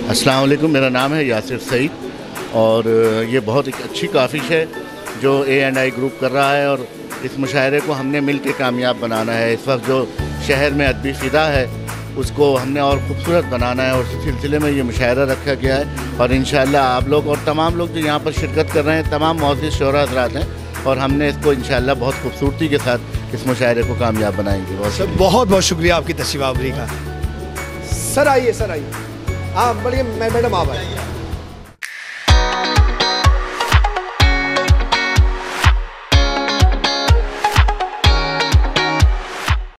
अस्सलाम वालेकुम, मेरा नाम है यासिर सईद और ये बहुत एक अच्छी काफ़िश है जो A&I ग्रुप कर रहा है और इस मुशायरे को हमने मिल के कामयाब बनाना है। इस वक्त जो शहर में अदबी फ़िदा है उसको हमने और ख़ूबसूरत बनाना है और इस सिलसिले में ये मुशायरा रखा गया है और इंशाअल्लाह आप लोग और तमाम लोग जो यहाँ पर शिरकत कर रहे हैं तमाम मौजूद शोरा हज़रात हैं और हमने इसको इंशाअल्लाह बहुत खूबसूरती के साथ इस मुशायरे को कामयाब बनाएंगे। बहुत बहुत शुक्रिया आपकी तशरीफ़ आवरी का। सर आइए, सर आइए। हाँ बढ़िया, मैडम आप आइए।